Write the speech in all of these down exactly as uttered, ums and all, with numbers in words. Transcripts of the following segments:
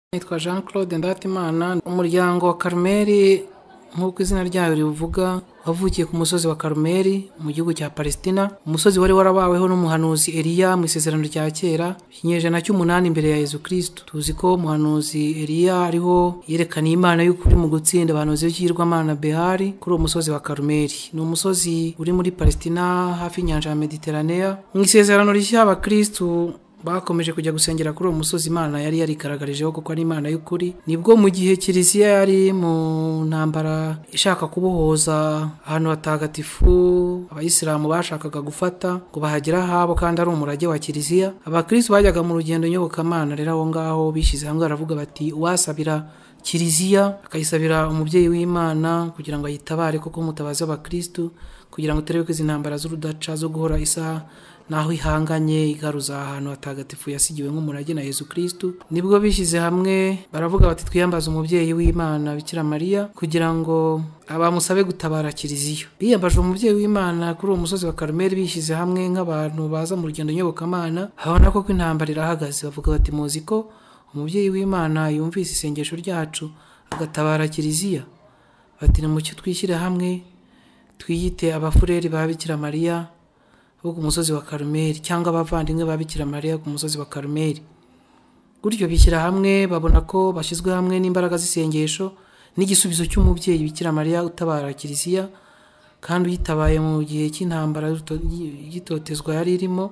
Nitwa Jean Claude Ndatimana. Umuryango wa Karumeli nk'uko izina ryayo rivuga wavukiye ku musozi wa Karumeli mu gihugu cya Palestina. Umusozi wari warabaweho n'umuhanuzi Eliya mu isezerano rya kera ikinyejana cy'umunani imbere ya Yesu Kristo. Tuzi ko umuhanuzi Eliya ariho yerekana Imana y'ukuri mu gutsinda abahanuzi b'ikigirwamana Behali kuri uwo musozi wa Karumeli. Ni umusozi uri muri Palestina hafi y'inyanja ya Mediterranea. Mu isezerano rishya abakristo bakomeje kujya gusengera kuri uwo musozi Imana yari yarigaragarijeho kuko ari Imana y'ukuri. Nibwo mu gihe Kiliziya yari mu ntambara ishaka kubohoza ahantu hatagatifu abayisilamu bashakaga gufata ngo bahagera habo kandi ari umurage wa Kiliziya, abakristo bajyaga mu rugendo nyobokamana. Rero aho ngaho bishize hamwe baravuga bati uwasabira Kiliziya akayisabira umubyeyi w'Imana kugira ngo ayitabare kuko mutabaza abakristo kugira ngo turebe ko izi ntambara z'urudaca zo guhora isaha naho ihanganye igaruza ahantu hatagatifu yasigiwe nk'umurage na Yesu Kristo. Nibwo bishize hamwe baravuga bati twiyambaza umubyeyi w'Imana Bikira Mariya kugira ngo abamusabe gutabara Kiliziya. Biyambaje umubyeyi w'Imana kuri uwo musozi wa Karumeli bishize hamwe nk'abantu baza mu rugendo nyobokamana, habona ko intambara irahagaze. Bavuga bati muzi ko umubyeyi w'Imana yumvise isengesho ryacu agatabara Kiliziya. Bati nimucyo twishyire hamwe twiyite abafureri ba Bikira Mariya bo ku musozi wa Karumeli cyangwa abavandimwe ba Bikira Mariya ku musozi wa Karumeli. Gutyo bishyira hamwe babona ko bashyizwe hamwe n'imbaraga z'isengesho n'igisubizo cy'umubyeyi Bikira Mariya utabara Kiliziya kandi uyitabaye mu gihe cy'intambara y'itotezwa yari irimo,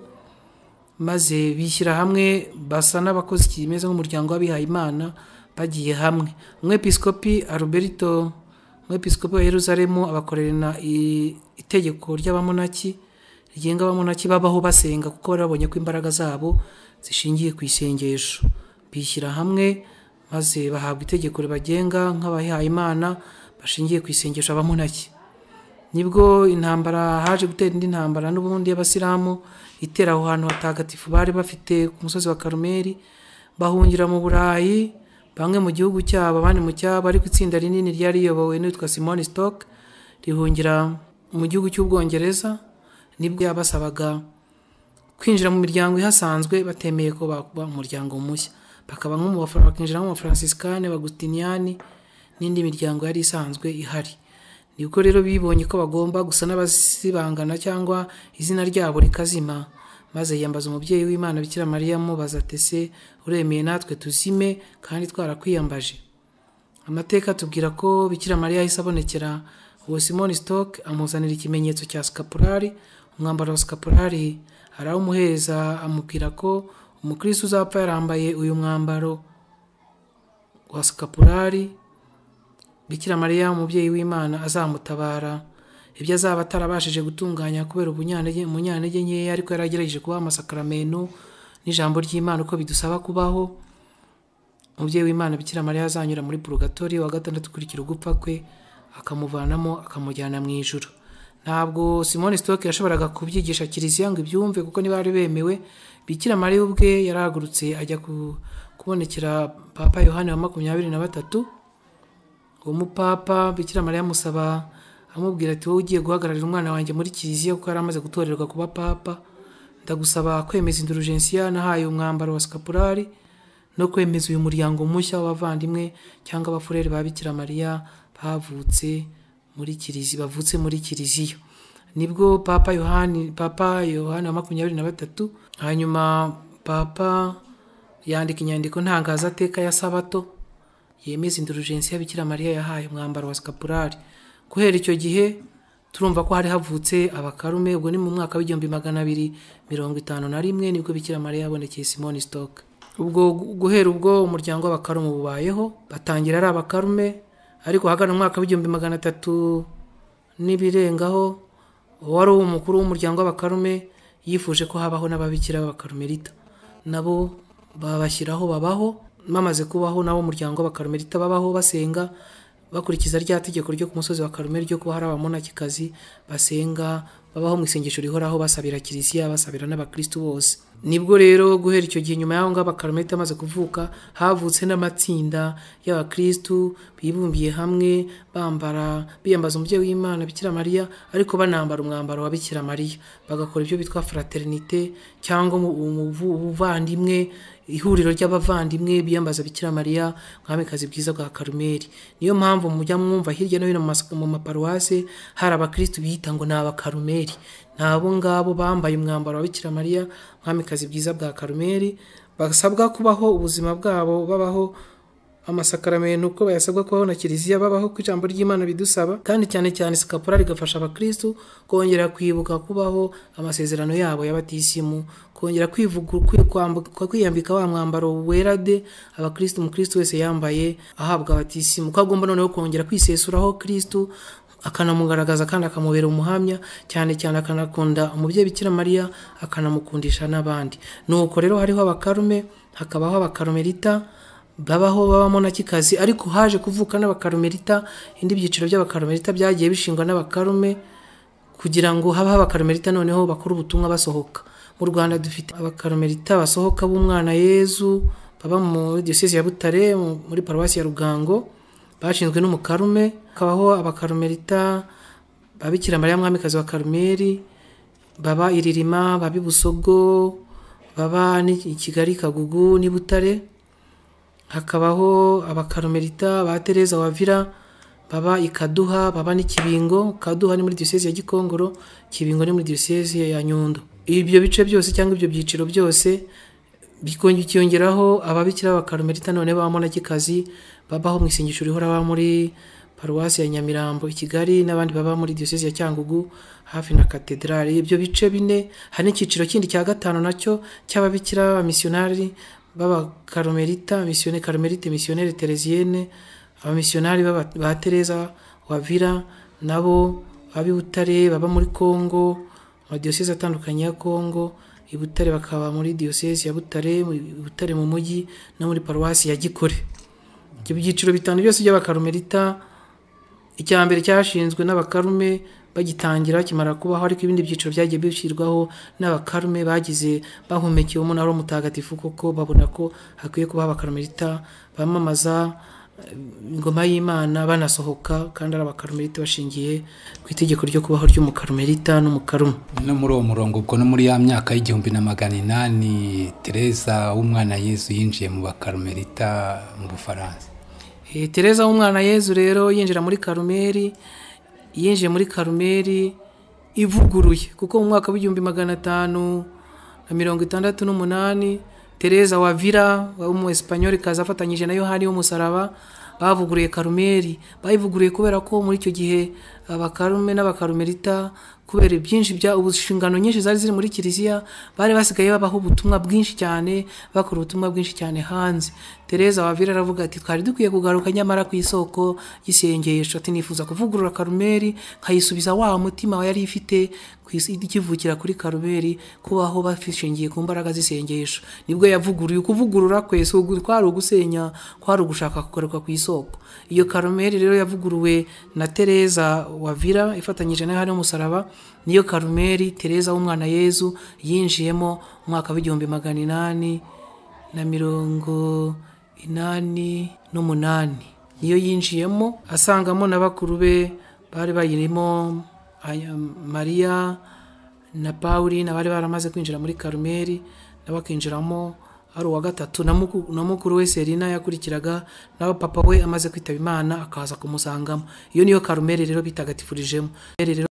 maze bishyira hamwe basa n'abakozi kimeze nk'umuryango w'abihaye Imana bagiye hamwe. Umwepiskopi Alberto umwepiskopi wa Yerusalemu abakorera itegeko ry'abamonaki rigenga abamonaki babaho basenga kuko barabonye ko imbaraga zabo zishingiye ku isengesho. Bishyira hamwe maze bahabwa itegeko ribagenga nk'abahihaye Imana bashingiye ku isengesho abamonaki. Nibwo intambara haje gutera indi ntambara n'ubundi y'abasilamu itera aho hantu hatagatifu bari bafite ku musozi wa Karumeli, bahungira mu Burayi, bamwe mu gihugu cyabo abandi mu cyabo, ariko itsinda rinini ryari riyobowe n'uwitwa Simon Stock rihungira mu gihugu cy'Ubwongereza. Nibwo yabasabaga kwinjira mu miryango ihasanzwe batemeye ko bakuba umuryango mushya, bakaba nko mu bafana bakinjira mu Franciscane, Bagustiniani n'indi miryango yari isanzwe ihari. Nibwo rero bibonye ko bagomba gusa n'abasibangana cyangwa izina ryabo rikazima, maze yiyambaza umubyeyi w'Imana Bikira Mariya mubaza ati ese uremeye natwe tuzime kandi twarakwiyambaje? Amateka tubwira ko Bikira Mariya yahise abonekera uwo Simon Stock amuzanira ikimenyetso cya scapulari, umwambaro wa scapulari arawumuhereza amubwira ko umukristo uzapfa yarambaye uyu mwambaro wa scapulari Bikira Mariya umubyeyi w'Imana azamutabara ibyo azaba atarabashije gutunganya kubera ubunyantege umunyantege nkeya, ariko yaragerageje kubaha amasakaramentu n'ijambo ry'Imana uko bidusaba kubaho. Umubyeyi w'Imana Bikira Mariya azanyura muri purgatori wa gatandatu ukurikira ugupfa kwe akamuvanamo akamujyana mu ijuru. Ntabwo Simon Stock yashoboraga kubyigisha Kiliziya ngo ibyumve kuko ntibari bemewe. Bikira Mariya ubwe yarahagurutse ajya kubonekera Papa Yohani wa makumyabiri na batatu. Uwo mupapa Bikira Mariya amusaba amubwira ati wowe ugiye guhagararira umwana wanjye muri Kiliziya kuko yari amaze gutorerwa kuba papa, ndagusaba kwemeza indulgensiya nahaye umwambaro wa scapulari no kwemeza uyu muryango mushya w'abavandimwe cyangwa abafureri ba Bikira Mariya bavutse muri Kiliziya bavutse muri Kiliziya. Nibwo Papa Yohani Papa Yohani wa makumyabiri na batatu hanyuma Papa yandika inyandiko ntangazateka ya Sabato yemeza indulgensiya Bikira Mariya yahaye umwambaro wa scapulari. Guhera icyo gihe turumva ko hari havutse abakarume. Ubwo ni mu mwaka w'igihumbi magana abiri mirongo itanu na rimwe nibwo Bikira Mariya yabonekeye Simon Stock. Ubwo guhera ubwo umuryango w'abakarume bubayeho, batangira ari abakarume, ariko hagana mu mwaka w'igihumbi magana atatu n'ibirengaho wari umukuru w'umuryango w'abakarume yifuje ko habaho n'ababikira b'abakarumelita, nabo babashyiraho babaho. Bamaze kubaho nabo umuryango w'abakarumelita babaho basenga bakurikiza rya tegeko ryo ku musozi wa Karumeli ryo kuba hari abamonakikazi basenga babaho mu isengesho rihoraho basabira Kiliziya basabira n'abakristo bose. Nibwo rero guhera icyo gihe nyuma y'aho ngabo Abakarmelite amaze kuvuka havutse n'amatsinda y'abakristu bibumbiye hamwe bambara biyambaza umubyeyi w'Imana Bikira Mariya ariko banambara umwambaro wa Bikira Mariya bagakora ibyo bitwa fraternité cyangwa ubuvandimwe ihuriro ry'abavandimwe biyambaza Bikira Mariya mwamikazi bwiza bwa Karumeli. Niyo mpamvu mujya mwumva hirya no hino mu maparuwase hari abakristu biyita ngo ni Abakarumeli. Nabo ngabo bambaye umwambaro wa Bikira Mariya mwamikazi bwiza bwa Karumeli basabwa kubaho ubuzima bwabo babaho amasakaramentu uko bayasabwa kubaho na Kiliziya babaho ku ijambo ry'Imana bidusaba, kandi cyane cyane Scapula rigafasha abakristu kongera kwibuka kubaho amasezerano yabo y'abatisimu, kongera kwivugura kwiyambika wa mwambaro wera de abakristu umukristu wese yambaye ahabwa abatisimu, ko agomba noneho kongera kwisesuraho Kristu akanamugaragaza kandi akamubera umuhamya, cyane cyane akanakunda umubyeyi Bikira Mariya akanamukundisha n'abandi. Nuko rero hariho Abakarume hakabaho Abakarmelita babaho babamo na kikazi, ariko haje kuvuka n'Abakarmelita indi byiciro by'Abakarmelita byagiye bishingwa n'Abakarume kugira ngo habe Abakarmelita noneho bakora ubutumwa basohoka. Mu Rwanda dufite Abakarmelita basohoka b'umwana Yezu baba mu diocese ya Butare muri paruwasi ya Rugango bashinzwe n'umukarume. Kabaho Abakarmelita babikira Mariya mwamikazi wa Karumeli baba Iririma babi Busogo baba ni Kigali Kagugu ni Butare. Hakabaho Abakarmelita ba Teresa wa Vira baba Ikaduha baba ni Kibingo. Kaduha ni muri diocese ya Gikongoro, Kibingo ni muri diocese ya Nyundo. Ibyo bice byose cyangwa ibyo byiciro byose bikongeraho ababikira b'Abakarmelita none babamo na kikazi babaho mu isengesho rihora ba muri paruwasi ya Nyamirambo i Kigali, n'abandi baba muri diocese ya Cyangugu hafi na katedrale. Ibyo bice bine hari n'ikiciro kindi cya gatanu nacyo cy'ababikira b'amissionari b'Abakarmelita, missionnaire Carmelite, missionnaire Theresienne, abamissionari ba Teresa wa Vira nabo babi Butare baba muri Kongo, mu diocese atandukanye ya Kongo. I Butare bakaba muri diocese ya Butare, Butare mu mujyi no muri paruwasi ya Gikore. Ibyo byiciro bitanu byose by'Abakarmelita icyambere cyashinzwe n'Abakarume bagitangira kimara kubaho, ariko ibindi byiciro byagiye bishyirwaho n'Abakarume bagize bahumekiye umunara mutagatifu koko babona ko hakwiye kuba Abakarmelita bamamaza ingoma y'Imana banasohoka, kandi ari Abakarmelita bashingiye ku itegeko ryo kubaho ry'umukarmelita n'umukarume. No muri uwo murongo ubwo no muri ya myaka y'igihumbi na magana inani Teresa w'umwana Yezu yinjiye mu Bakarmelita mu Bufaransa. Eh Teresa w'umwana Yezu rero yinjira muri Karumeli, yinjiye muri Karumeli ivuguruye, kuko mu mwaka w'igihumbi magana atanu na mirongo itandatu n'umunani Teresa wa Vira w'umu Espanyol kaza afatanyije na Yohani w'umusaraba bavuguruye Karumeli. Bayivuguruye kubera ko muri icyo gihe Abakarume n'Abakarmelita kubera byinshi bya ubushingano nyinshi zari ziri muri Kiliziya bari basigaye babaho ubutumwa bwinshi cyane, bakora ubutumwa bwinshi cyane hanze. Teresa wa Vira aravuga ati twari dukwiye kugaruka nyamara ku isoko y'isengesho, ati nifuza kuvugurura Karumeli nkayisubiza wa mutima yari ifite kw'ikivukira kuri Karumeli kubaho bafishingiye ku mbaraga z'isengesho. Nibwo yavuguruye. Kuvugurura kwese kwari ugusenya, kwari ugushaka kugaruka ku isoko. Iyo Karumeli rero yavuguruwe na Teresa wa Vira ifatanyije na Yohani w'umusaraba, niyo Karumeli Teresa w'umwana Yezu yinjiyemo mwaka w'igihumbi magana inani na mirongo inani n'umunani. Niyo yinjiyemo asangamo n'abakuru be bari bayirimo Maria na Pauline bari baramaze kwinjira muri Karumeli, nabakinjiramo ari uwa gatatu na mukuru we Serina yakurikiraga, naho papa we amaze kwitaba Imana akaza kumusangamo. Iyo niyo Karumeli rero bitagatifurijemo.